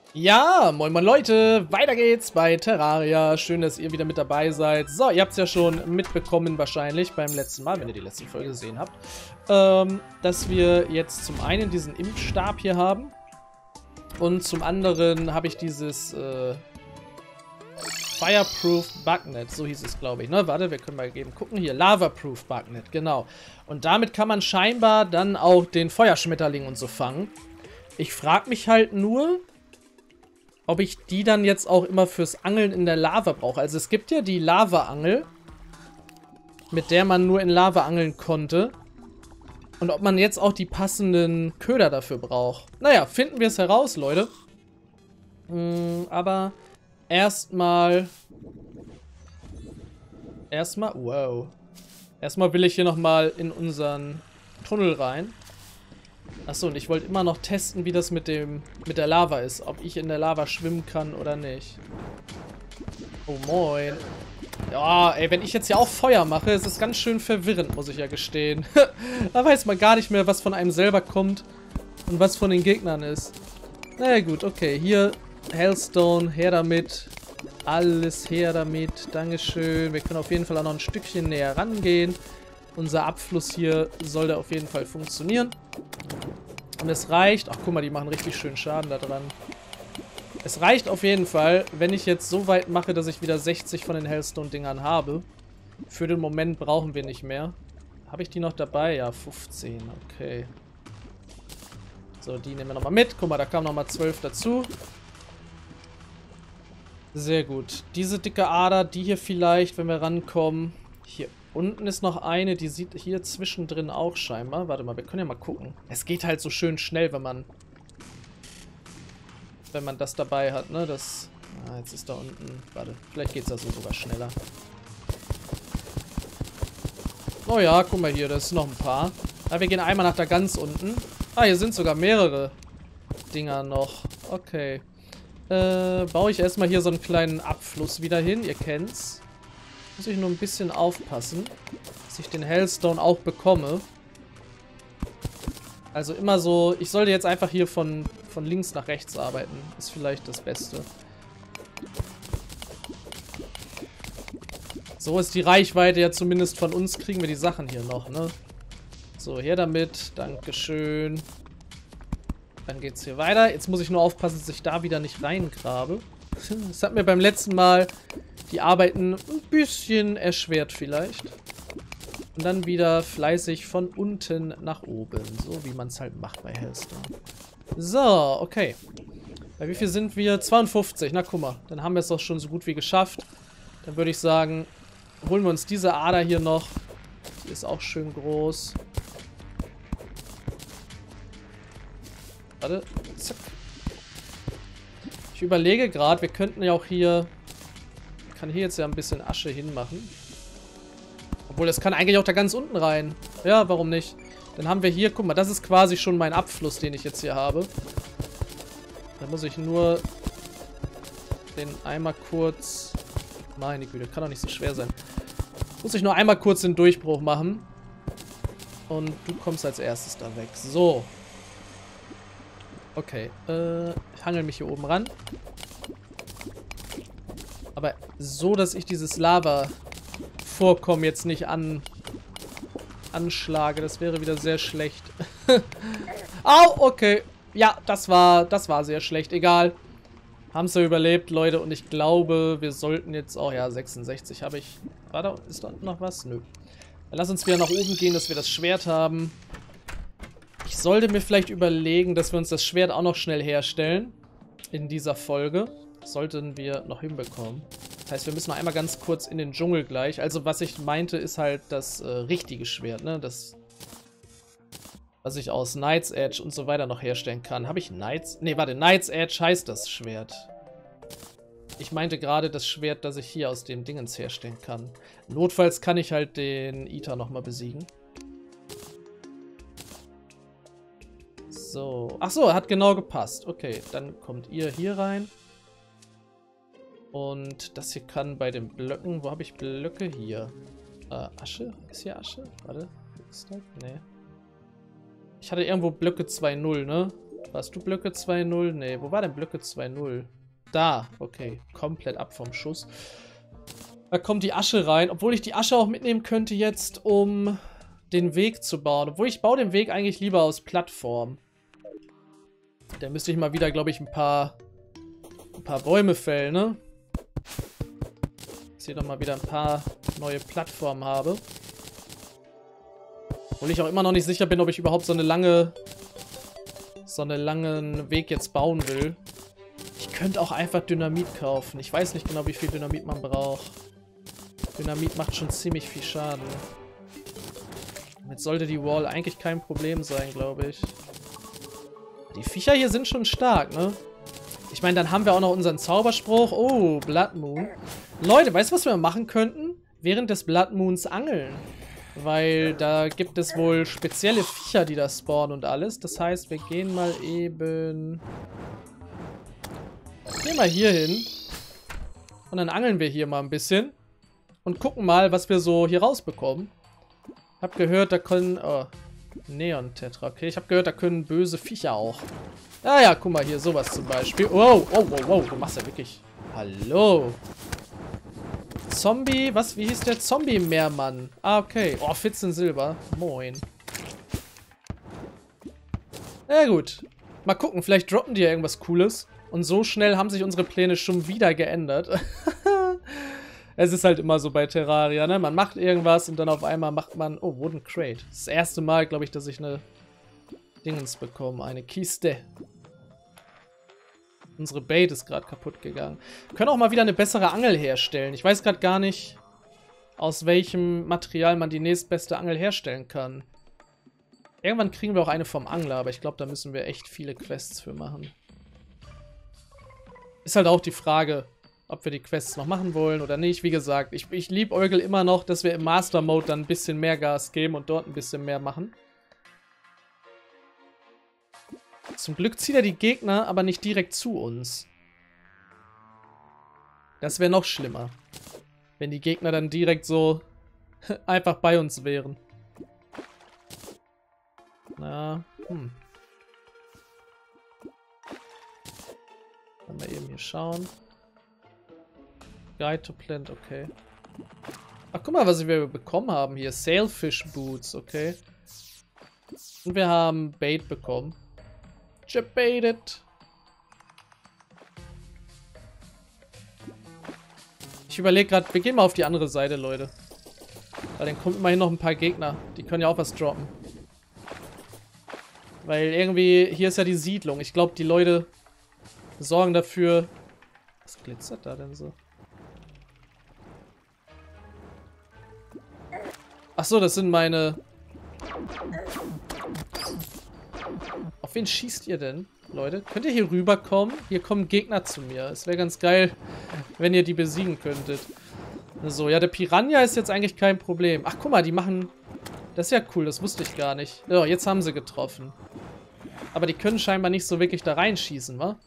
Ja, moin moin Leute, weiter geht's bei Terraria. Schön, dass ihr wieder mit dabei seid. So, ihr habt es ja schon mitbekommen wahrscheinlich beim letzten Mal, wenn ihr die letzte Folge gesehen habt, dass wir jetzt zum einen diesen Impfstab hier haben und zum anderen habe ich dieses Fireproof Bugnet, so hieß es glaube ich, ne? Warte, wir können mal eben gucken. Hier, Lavaproof Bugnet, genau. Und damit kann man scheinbar dann auch den Feuerschmetterling und so fangen. Ich frage mich halt nur, ob ich die dann jetzt auch immer fürs Angeln in der Lava brauche. Also es gibt ja die Lava-Angel, mit der man nur in Lava angeln konnte. Und ob man jetzt auch die passenden Köder dafür braucht. Naja, finden wir es heraus, Leute. Aber erstmal... wow. Erstmal will ich hier nochmal in unseren Tunnel rein. Achso, und ich wollte immer noch testen, wie das mit der Lava ist. Ob ich in der Lava schwimmen kann oder nicht. Oh, moin. Ja, ey, wenn ich jetzt hier auch Feuer mache, ist es ganz schön verwirrend, muss ich ja gestehen. Da weiß man gar nicht mehr, was von einem selber kommt und was von den Gegnern ist. Naja, gut, okay. Hier, Hellstone, her damit. Alles her damit. Dankeschön. Wir können auf jeden Fall auch noch ein Stückchen näher rangehen. Unser Abfluss hier sollte auf jeden Fall funktionieren. Und es reicht... Ach, guck mal, die machen richtig schön Schaden da dran. Es reicht auf jeden Fall, wenn ich jetzt so weit mache, dass ich wieder 60 von den Hellstone-Dingern habe. Für den Moment brauchen wir nicht mehr. Habe ich die noch dabei? Ja, 15. Okay. So, die nehmen wir nochmal mit. Guck mal, da kamen nochmal 12 dazu. Sehr gut. Diese dicke Ader, die hier vielleicht, wenn wir rankommen. Hier unten ist noch eine, die sieht hier zwischendrin auch scheinbar. Warte mal, wir können ja mal gucken. Es geht halt so schön schnell, wenn man das dabei hat, ne? Das... Ah, jetzt ist da unten... Warte, vielleicht geht es da so sogar schneller. Oh ja, guck mal hier, da ist noch ein paar. Ah, wir gehen einmal nach da ganz unten. Ah, hier sind sogar mehrere Dinger noch. Okay. Baue ich erstmal hier so einen kleinen Abfluss wieder hin. Ihr kennt's. Muss ich nur ein bisschen aufpassen, dass ich den Hellstone auch bekomme. Also immer so... Ich sollte jetzt einfach hier von links nach rechts arbeiten. Ist vielleicht das Beste. So ist die Reichweite ja zumindest von uns. Kriegen wir die Sachen hier noch, ne? So, her damit. Dankeschön. Dann geht's hier weiter. Jetzt muss ich nur aufpassen, dass ich da wieder nicht reingrabe. Das hat mir beim letzten Mal die Arbeiten ein bisschen erschwert vielleicht. Und dann wieder fleißig von unten nach oben. So wie man es halt macht bei Hellstone. So, okay. Bei wie viel sind wir? 52. Na guck mal, dann haben wir es doch schon so gut wie geschafft. Dann würde ich sagen, holen wir uns diese Ader hier noch. Die ist auch schön groß. Warte, zack. Ich überlege gerade, wir könnten ja auch hier... Ich kann hier jetzt ja ein bisschen Asche hinmachen. Obwohl, das kann eigentlich auch da ganz unten rein. Ja, warum nicht? Dann haben wir hier, guck mal, das ist quasi schon mein Abfluss, den ich jetzt hier habe. Da muss ich nur den einmal kurz... Meine Güte, kann doch nicht so schwer sein. Muss ich nur einmal kurz den Durchbruch machen. Und du kommst als erstes da weg. So. Okay, ich hangel mich hier oben ran. Aber so, dass ich dieses Lava-Vorkommen jetzt nicht anschlage. Das wäre wieder sehr schlecht. Au, okay. Ja, das war sehr schlecht. Egal. Haben es ja überlebt, Leute. Und ich glaube, wir sollten jetzt auch... Ja, 66 habe ich... Warte, ist da noch was? Nö. Dann lass uns wieder nach oben gehen, dass wir das Schwert haben. Ich sollte mir vielleicht überlegen, dass wir uns das Schwert auch noch schnell herstellen. In dieser Folge. Das sollten wir noch hinbekommen. Das heißt, wir müssen noch einmal ganz kurz in den Dschungel gleich. Also, was ich meinte, ist halt das richtige Schwert, ne? Das, was ich aus Night's Edge und so weiter noch herstellen kann. Habe ich Night's... Ne, warte, Night's Edge heißt das Schwert. Ich meinte gerade das Schwert, das ich hier aus dem Dingens herstellen kann. Notfalls kann ich halt den Iter nochmal besiegen. So. Ach so, hat genau gepasst. Okay, dann kommt ihr hier rein. Und das hier kann bei den Blöcken... Wo habe ich Blöcke? Hier. Asche? Ist hier Asche? Warte. Ist das? Nee. Ich hatte irgendwo Blöcke 2.0, ne? Warst du Blöcke 2-0? Nee, wo war denn Blöcke 2-0? Da, okay. Komplett ab vom Schuss. Da kommt die Asche rein. Obwohl ich die Asche auch mitnehmen könnte jetzt, um den Weg zu bauen. Obwohl ich baue den Weg eigentlich lieber aus Plattform. Da müsste ich mal wieder, glaube ich, ein paar Bäume fällen, ne? Dass ich doch mal wieder ein paar neue Plattformen habe. Obwohl ich auch immer noch nicht sicher bin, ob ich überhaupt so einen langen Weg jetzt bauen will. Ich könnte auch einfach Dynamit kaufen. Ich weiß nicht genau, wie viel Dynamit man braucht. Dynamit macht schon ziemlich viel Schaden. Damit sollte die Wall eigentlich kein Problem sein, glaube ich. Die Viecher hier sind schon stark, ne? Ich meine, dann haben wir auch noch unseren Zauberspruch. Oh, Blood Moon. Leute, weißt du, was wir machen könnten? Während des Blood Moons angeln. Weil da gibt es wohl spezielle Viecher, die da spawnen und alles. Das heißt, wir gehen mal eben... Gehen mal hier hin. Und dann angeln wir hier mal ein bisschen. Und gucken mal, was wir so hier rausbekommen. Hab gehört, da können... Oh, Neon-Tetra. Okay, ich habe gehört, da können böse Viecher auch. Ah ja, guck mal hier, sowas zum Beispiel. Wow, wow, wow, wow, du machst ja wirklich... Hallo. Zombie, was? Wie hieß der? Zombie-Meermann. Ah, okay. Oh, 14 Silber. Moin. Na gut. Mal gucken, vielleicht droppen die ja irgendwas Cooles. Und so schnell haben sich unsere Pläne schon wieder geändert. Es ist halt immer so bei Terraria, ne? Man macht irgendwas und dann auf einmal macht man... Oh, Wooden Crate. Das erste Mal, glaube ich, dass ich eine Dingens bekomme. Eine Kiste. Unsere Bait ist gerade kaputt gegangen. Wir können auch mal wieder eine bessere Angel herstellen. Ich weiß gerade gar nicht, aus welchem Material man die nächstbeste Angel herstellen kann. Irgendwann kriegen wir auch eine vom Angler, aber ich glaube, da müssen wir echt viele Quests für machen. Ist halt auch die Frage, ob wir die Quests noch machen wollen oder nicht. Wie gesagt, ich liebäugel immer noch, dass wir im Master Mode dann ein bisschen mehr Gas geben und dort ein bisschen mehr machen. Zum Glück zieht er die Gegner aber nicht direkt zu uns. Das wäre noch schlimmer. Wenn die Gegner dann direkt so einfach bei uns wären. Na, Dann mal eben hier schauen. Guide to Plant, okay. Ach, guck mal, was wir bekommen haben hier. Sailfish Boots, okay. Und wir haben Bait bekommen. Gebaitet. Ich überlege gerade, wir gehen mal auf die andere Seite, Leute. Weil dann kommen immerhin noch ein paar Gegner. Die können ja auch was droppen. Weil irgendwie, hier ist ja die Siedlung. Ich glaube, die Leute sorgen dafür... Was glitzert da denn so? Achso, das sind meine... Auf wen schießt ihr denn, Leute? Könnt ihr hier rüberkommen? Hier kommen Gegner zu mir. Es wäre ganz geil, wenn ihr die besiegen könntet. So, ja, der Piranha ist jetzt eigentlich kein Problem. Ach, guck mal, die machen... Das ist ja cool, das wusste ich gar nicht. Ja, jetzt haben sie getroffen. Aber die können scheinbar nicht so wirklich da reinschießen, wa?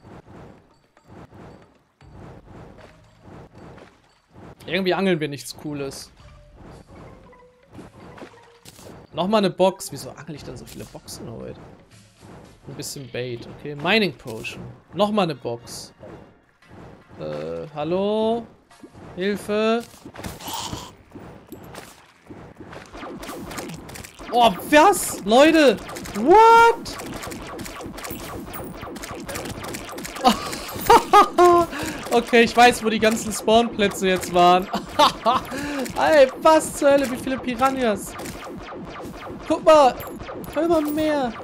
Irgendwie angeln wir nichts Cooles. Nochmal eine Box. Wieso angel ich denn so viele Boxen heute? Ein bisschen Bait, okay. Mining Potion. Nochmal eine Box. Hallo? Hilfe? Oh, was? Leute! What? Okay, ich weiß, wo die ganzen Spawnplätze jetzt waren. Ey, was zur Hölle? Wie viele Piranhas? Guck mal! Immer mehr!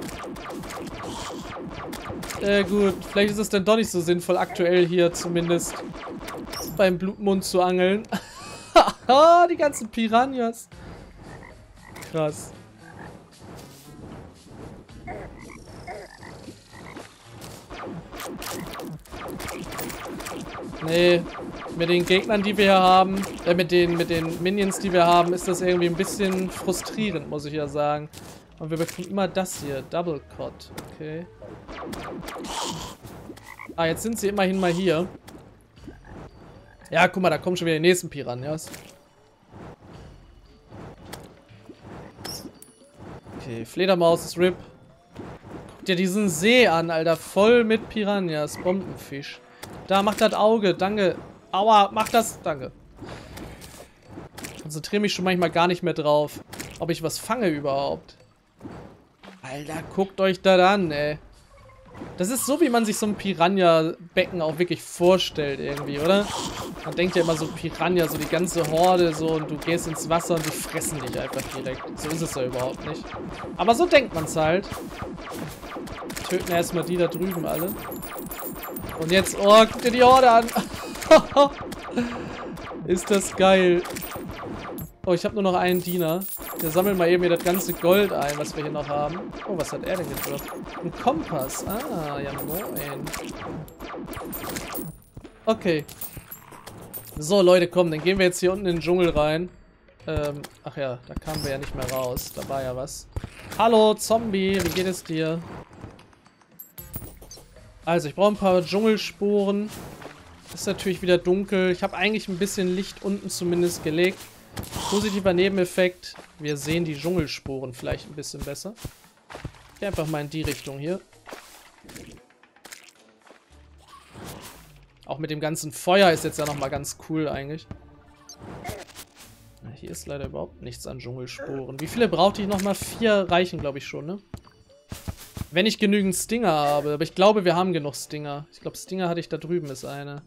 Gut, vielleicht ist es dann doch nicht so sinnvoll, aktuell hier zumindest beim Blutmond zu angeln. Die ganzen Piranhas. Krass. Nee, mit den Gegnern, die wir hier haben, mit den Minions, die wir haben, ist das irgendwie ein bisschen frustrierend, muss ich ja sagen. Und wir bekommen immer das hier, Double Cut, okay. Ah, jetzt sind sie immerhin mal hier. Ja, guck mal, da kommen schon wieder die nächsten Piranhas. Okay, Fledermaus ist RIP. dir diesen See an, Alter. Voll mit Piranhas. Bombenfisch. Da, mach das Auge. Danke. Aua, mach das. Danke. Konzentriere mich schon manchmal gar nicht mehr drauf, ob ich was fange überhaupt. Alter, guckt euch das an, ey. Das ist so, wie man sich so ein Piranha-Becken auch wirklich vorstellt irgendwie, oder? Man denkt ja immer so Piranha, so die ganze Horde so und du gehst ins Wasser und die fressen dich einfach direkt. So ist es ja überhaupt nicht. Aber so denkt man es halt. Töten erstmal die da drüben alle. Und jetzt, oh, guck dir die Horde an. Ist das geil. Oh, ich habe nur noch einen Diener. Wir sammeln mal eben hier das ganze Gold ein, was wir hier noch haben. Oh, was hat er denn gedroppt? Ein Kompass. Ah, ja moin. Okay. So, Leute, komm, dann gehen wir jetzt hier unten in den Dschungel rein. Ach ja, da kamen wir ja nicht mehr raus. Da war ja was. Hallo, Zombie, wie geht es dir? Also, ich brauche ein paar Dschungelsporen. Ist natürlich wieder dunkel. Ich habe eigentlich ein bisschen Licht unten zumindest gelegt. Positiver Nebeneffekt. Wir sehen die Dschungelsporen vielleicht ein bisschen besser. Ich gehe einfach mal in die Richtung hier. Auch mit dem ganzen Feuer ist jetzt ja nochmal ganz cool eigentlich. Hier ist leider überhaupt nichts an Dschungelsporen. Wie viele brauchte ich nochmal? 4 reichen, glaube ich, schon, ne? Wenn ich genügend Stinger habe. Aber ich glaube, wir haben genug Stinger. Ich glaube, Stinger hatte ich da drüben, ist eine.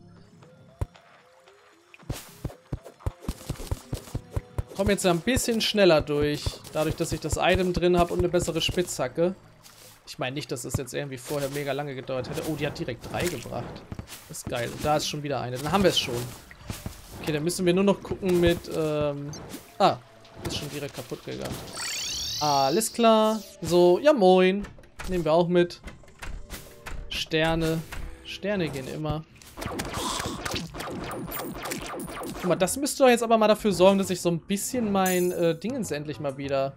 Ich komme jetzt ja ein bisschen schneller durch. Dadurch, dass ich das Item drin habe und eine bessere Spitzhacke. Ich meine nicht, dass es jetzt irgendwie vorher mega lange gedauert hätte. Oh, die hat direkt 3 gebracht. Das ist geil. Und da ist schon wieder eine. Dann haben wir es schon. Okay, dann müssen wir nur noch gucken mit, Ah, ist schon direkt kaputt gegangen. Alles klar. So, ja moin. Nehmen wir auch mit. Sterne. Sterne gehen immer. Guck mal, das müsste doch jetzt aber mal dafür sorgen, dass ich so ein bisschen mein Dingens endlich mal wieder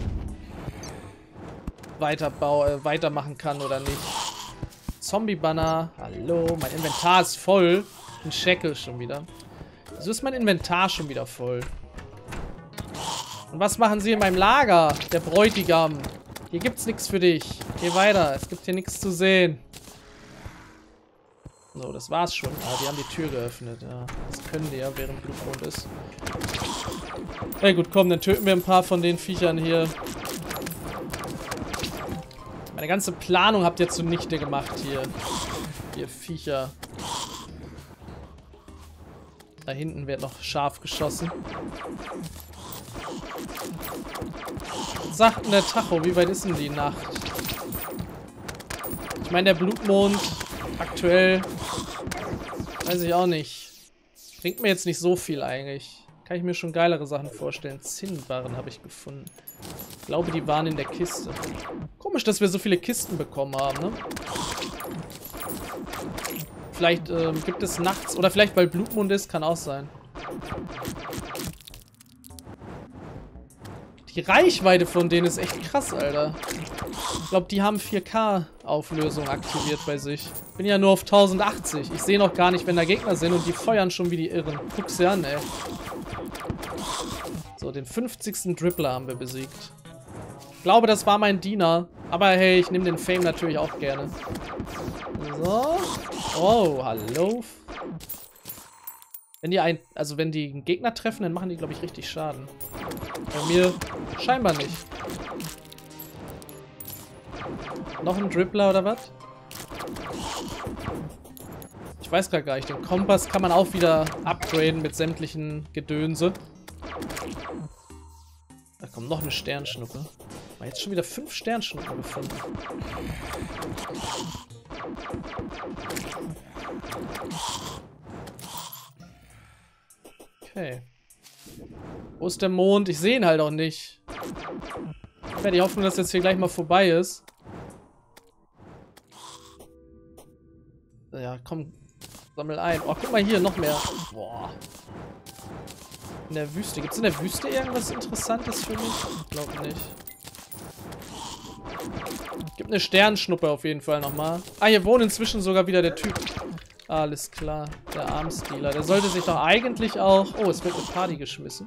weitermachen kann, oder nicht? Zombie-Banner. Hallo, mein Inventar ist voll. Ein Scheckel schon wieder. Wieso ist mein Inventar schon wieder voll? Und was machen sie in meinem Lager? Der Bräutigam. Hier gibt's nichts für dich. Geh weiter. Es gibt hier nichts zu sehen. So, das war's schon. Ah, die haben die Tür geöffnet. Ja, das können die ja, während Blutrot ist. Ja gut, komm, dann töten wir ein paar von den Viechern hier. Meine ganze Planung habt ihr zunichte gemacht hier. Ihr Viecher. Da hinten wird noch scharf geschossen. Was sagt denn der Tacho? Wie weit ist denn die Nacht? Ich meine, der Blutmond aktuell, weiß ich auch nicht. Bringt mir jetzt nicht so viel eigentlich. Kann ich mir schon geilere Sachen vorstellen. Zinnbarren habe ich gefunden. Ich glaube, die waren in der Kiste. Komisch, dass wir so viele Kisten bekommen haben, ne? Vielleicht gibt es nachts, oder vielleicht weil Blutmond ist, kann auch sein. Die Reichweite von denen ist echt krass, Alter. Ich glaube, die haben 4K-Auflösung aktiviert bei sich. Bin ja nur auf 1080. Ich sehe noch gar nicht, wenn da Gegner sind und die feuern schon wie die Irren. Guck's dir an, ey. So, den 50. Dribbler haben wir besiegt. Ich glaube, das war mein Diener. Aber hey, ich nehme den Fame natürlich auch gerne. So. Oh, hallo. Wenn die wenn die einen Gegner treffen, dann machen die, glaube ich, richtig Schaden. Bei mir scheinbar nicht. Noch ein Dribbler oder was? Ich weiß gar nicht. Den Kompass kann man auch wieder upgraden mit sämtlichen Gedönse. Da kommt noch eine Sternschnuppe. Mal jetzt schon wieder 5 Sternschnuppen gefunden. Okay. Wo ist der Mond? Ich sehe ihn halt auch nicht. Ich werde die Hoffnung, dass jetzt hier gleich mal vorbei ist. Ja, komm. Sammel ein. Oh, guck mal hier, noch mehr. Boah. In der Wüste. Gibt es in der Wüste irgendwas Interessantes für mich? Ich glaube nicht. Gibt eine Sternschnuppe auf jeden Fall nochmal. Ah, hier wohnt inzwischen sogar wieder der Typ. Alles klar. Der Armstealer. Der sollte sich doch eigentlich auch... Oh, es wird eine Party geschmissen.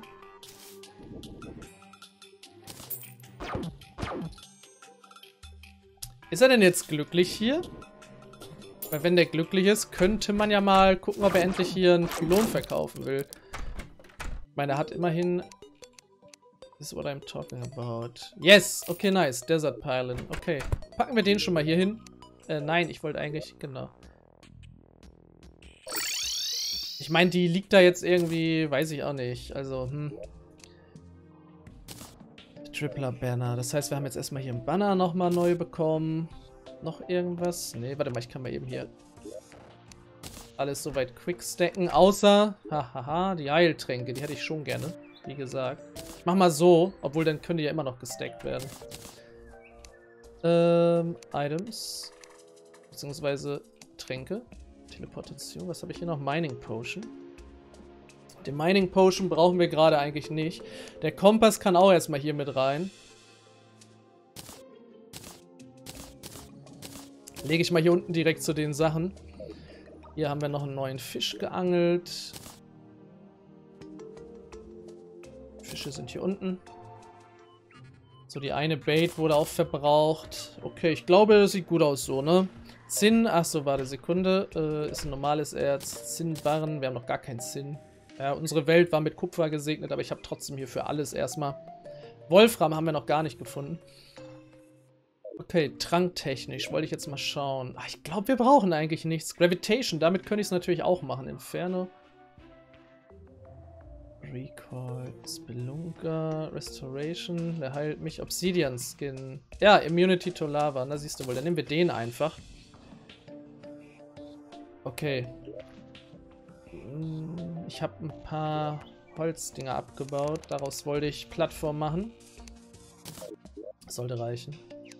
Ist er denn jetzt glücklich hier? Weil wenn der glücklich ist, könnte man ja mal gucken, ob er endlich hier einen Pylon verkaufen will. Ich meine, er hat immerhin... This is what I'm talking about. Yes! Okay, nice. Desert Pylon. Okay. Packen wir den schon mal hier hin. Nein, ich wollte eigentlich... Genau. Ich meine, die liegt da jetzt irgendwie... Weiß ich auch nicht. Also, Tripler Banner. Das heißt, wir haben jetzt erstmal hier einen Banner nochmal neu bekommen. Noch irgendwas? Nee, warte mal, ich kann mal eben hier alles soweit quick stacken. Außer, hahaha, die Heiltränke. Die hätte ich schon gerne, wie gesagt. Ich mach mal so, obwohl dann können die ja immer noch gestackt werden. Items. Beziehungsweise Tränke. Teleportation. Was habe ich hier noch? Mining Potion. Den Mining Potion brauchen wir gerade eigentlich nicht. Der Kompass kann auch erstmal hier mit rein. Lege ich mal hier unten direkt zu den Sachen. Hier haben wir noch einen neuen Fisch geangelt. Fische sind hier unten. So, die eine Bait wurde auch verbraucht. Okay, ich glaube, das sieht gut aus so, ne? Zinn, achso, warte, Sekunde. Ist ein normales Erz. Zinnbarren, wir haben noch gar kein Zinn. Ja, unsere Welt war mit Kupfer gesegnet, aber ich habe trotzdem hier für alles erstmal. Wolfram haben wir noch gar nicht gefunden. Okay, tranktechnisch wollte ich jetzt mal schauen. Ach, ich glaube, wir brauchen eigentlich nichts. Gravitation, damit könnte ich es natürlich auch machen. Inferno. Recall, Spelunker, Restoration, der heilt mich. Obsidian Skin. Ja, Immunity to Lava, na siehst du wohl. Dann nehmen wir den einfach. Okay. Ich habe ein paar Holzdinger abgebaut. Daraus wollte ich Plattform machen. Sollte reichen.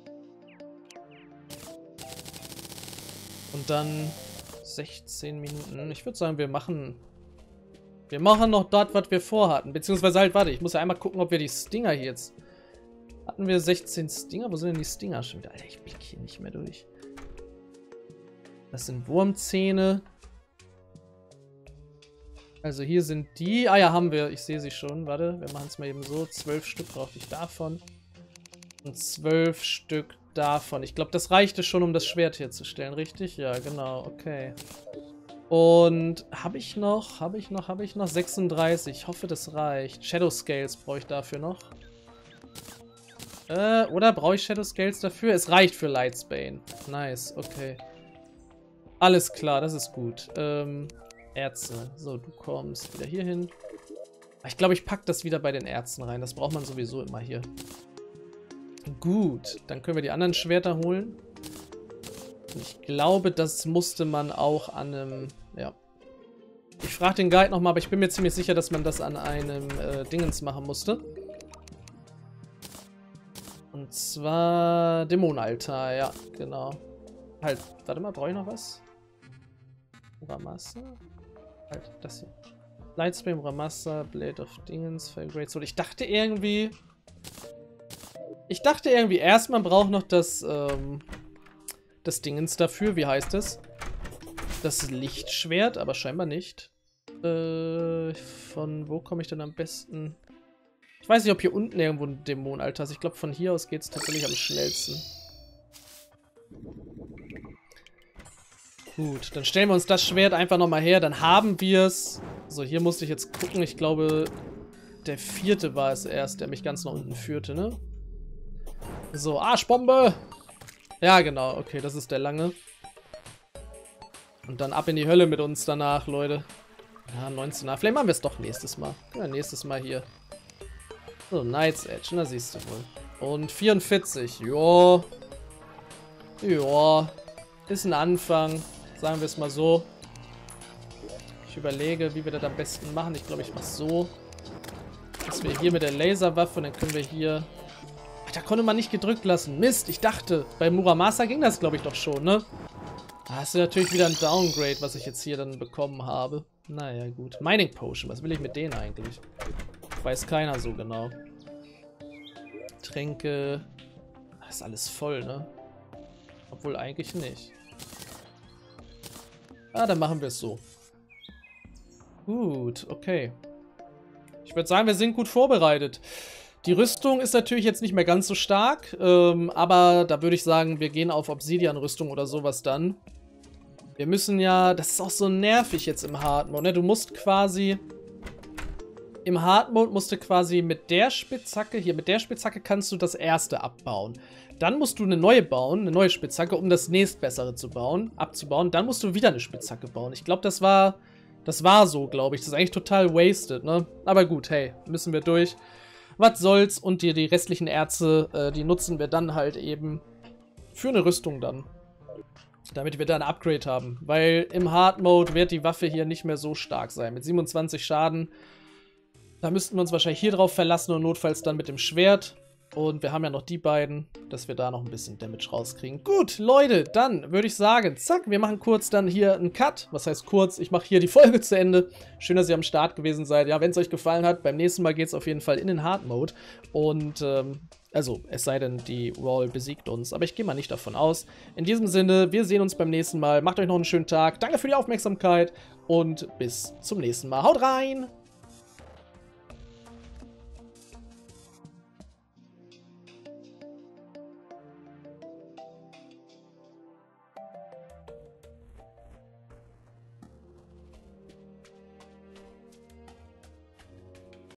Und dann 16 Minuten. Ich würde sagen, wir machen noch dort, was wir vorhatten. Beziehungsweise halt, warte, ich muss ja einmal gucken, ob wir die Stinger hier jetzt... Hatten wir 16 Stinger? Wo sind denn die Stinger schon wieder? Alter, ich blicke hier nicht mehr durch. Das sind Wurmzähne. Also hier sind die... Ah ja, haben wir. Ich sehe sie schon. Warte, wir machen es mal eben so. 12 Stück brauchte ich davon. Und 12 Stück davon. Ich glaube, das reichte schon, um das Schwert herzustellen, richtig? Ja, genau, okay. Und habe ich noch 36. Ich hoffe, das reicht. Shadow Scales brauche ich dafür noch. Oder brauche ich Shadow Scales dafür? Es reicht für Lightsbane. Nice, okay. Alles klar, das ist gut. Ärzte. So, du kommst wieder hier hin. Ich glaube, ich packe das wieder bei den Ärzten rein. Das braucht man sowieso immer hier. Gut, dann können wir die anderen Schwerter holen. Und ich glaube, das musste man auch an einem... Ja. Ich frage den Guide nochmal, aber ich bin mir ziemlich sicher, dass man das an einem Dingens machen musste. Und zwar Dämonenaltar, ja, genau. Halt, warte mal, brauche ich noch was? Muramasa? Halt, das hier. Lightsbane, Muramasa, Blade of Dingens, Fire Great Sword. Ich dachte irgendwie, erst man braucht noch das Dingens dafür, wie heißt es? Das Lichtschwert, aber scheinbar nicht. Von wo komme ich denn am besten? Ich weiß nicht, ob hier unten irgendwo ein Dämonenaltar ist. Ich glaube, von hier aus geht es tatsächlich am schnellsten. Gut, dann stellen wir uns das Schwert einfach nochmal her. Dann haben wir es. So, hier musste ich jetzt gucken. Ich glaube, der 4. war es erst, der mich ganz nach unten führte, ne? So, Arschbombe! Ja, genau. Okay, das ist der lange. Und dann ab in die Hölle mit uns danach, Leute. Ja, 19er. Vielleicht machen wir es doch nächstes Mal. Ja, nächstes Mal hier. So, Knight's Edge, na siehst du wohl. Und 44, joa. Joa. Ist ein Anfang, sagen wir es mal so. Ich überlege, wie wir das am besten machen. Ich glaube, ich mache es so. Dass wir hier mit der Laserwaffe, dann können wir hier... Ach, da konnte man nicht gedrückt lassen. Mist, ich dachte, bei Muramasa ging das, glaube ich, doch schon, ne? Das ist natürlich wieder ein Downgrade, was ich jetzt hier dann bekommen habe. Naja, gut. Mining Potion, was will ich mit denen eigentlich? Weiß keiner so genau. Tränke. Das ist alles voll, ne? Obwohl eigentlich nicht. Ah, dann machen wir es so. Gut, okay. Ich würde sagen, wir sind gut vorbereitet. Die Rüstung ist natürlich jetzt nicht mehr ganz so stark, aber da würde ich sagen, wir gehen auf Obsidian-Rüstung oder sowas dann. Wir müssen ja, das ist auch so nervig jetzt im Hard-Mode, ne? Du musst quasi, im Hard-Mode musst du quasi mit der Spitzhacke, hier mit der Spitzhacke kannst du das erste abbauen. Dann musst du eine neue bauen, eine neue Spitzhacke, um das nächstbessere abzubauen. Dann musst du wieder eine Spitzhacke bauen. Ich glaube, das war so, glaube ich. Das ist eigentlich total wasted, ne? Aber gut, hey, müssen wir durch. Was soll's, und die restlichen Erze, die nutzen wir dann halt eben für eine Rüstung dann. Damit wir da ein Upgrade haben. Weil im Hard-Mode wird die Waffe hier nicht mehr so stark sein. Mit 27 Schaden, da müssten wir uns wahrscheinlich hier drauf verlassen und notfalls dann mit dem Schwert. Und wir haben ja noch die beiden, dass wir da noch ein bisschen Damage rauskriegen. Gut, Leute, dann würde ich sagen, zack, wir machen kurz dann hier einen Cut. Was heißt kurz? Ich mache hier die Folge zu Ende. Schön, dass ihr am Start gewesen seid. Ja, wenn es euch gefallen hat, beim nächsten Mal geht es auf jeden Fall in den Hard Mode. Und, also, es sei denn, die Wall besiegt uns. Aber ich gehe mal nicht davon aus. In diesem Sinne, wir sehen uns beim nächsten Mal. Macht euch noch einen schönen Tag. Danke für die Aufmerksamkeit und bis zum nächsten Mal. Haut rein!